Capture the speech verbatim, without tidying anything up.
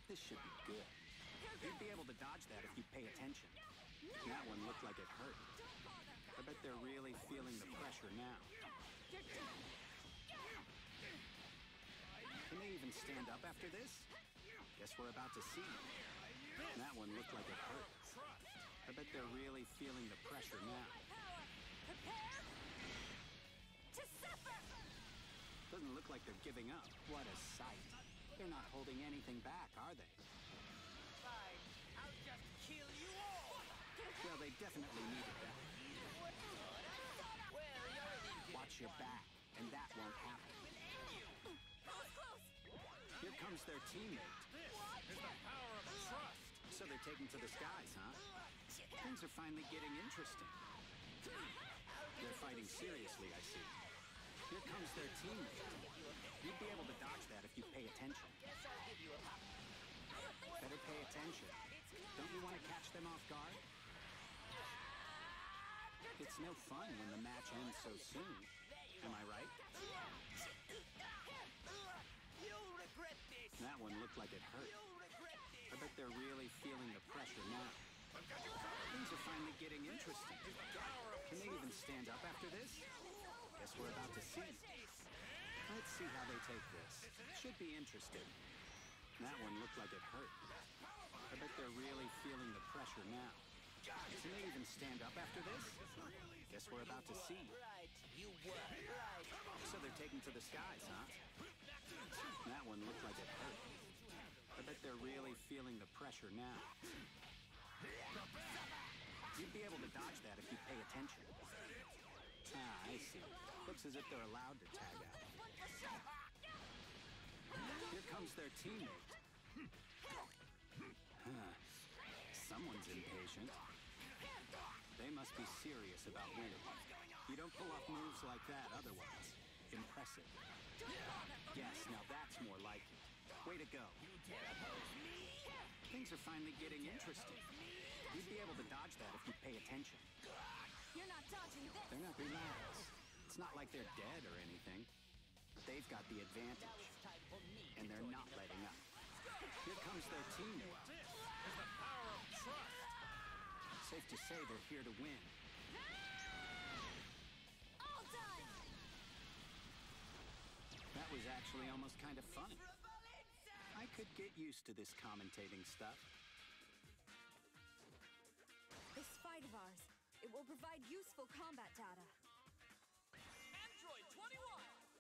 This should be good. You'd be able to dodge that if you pay attention. That one looked like it hurt. I bet they're really feeling the pressure now. Can they even stand up after this? Guess we're about to see. That one looked like it hurt. I bet they're really feeling the pressure now. Prepare to suffer! Doesn't look like they're giving up. What a sight. They're not holding anything back, are they? Fine, I'll just kill you all! Well, they definitely needed that. Well, you're an idiot. Watch your back, and that won't happen. Close, close! Here comes their teammate. This is the power of trust. So they're taking to the skies, huh? Things are finally getting interesting. They're fighting seriously, I see. Here comes their teammate. You'd be able to dodge that if you pay attention. Guess I'll give you a pop. Better pay attention. Don't you want to catch them off guard? It's no fun when the match ends so soon. Am I right? You'll regret this! That one looked like it hurt. You'll regret this! I bet they're really feeling the pressure now. Things are finally getting interesting. Can they even stand up after this? Guess we're about to see. Let's see how they take this. Should be interesting. That one looked like it hurt. I bet they're really feeling the pressure now. Can they even stand up after this? Guess we're about to see. Right, you were right. So they're taking to the skies, huh? That one looked like it hurt. I bet they're really feeling the pressure now. You'd be able to dodge that if you pay attention. Ah, I see. Looks as if they're allowed to tag out. Here comes their teammate. Huh. Someone's impatient. They must be serious about winning. You don't pull off moves like that otherwise. Impressive. Yes, now that's more like it. Way to go. Things are finally getting interesting. You'd be able to dodge that if you pay attention. You're not dodging this! They're not relaxed. It's not like they're dead or anything. They've got the advantage, and they're not letting up. Here comes their teammate. This is the power of trust. Safe to say they're here to win. All done! That was actually almost kind of funny. I could get used to this commentating stuff. This fight of ours, it will provide useful combat data.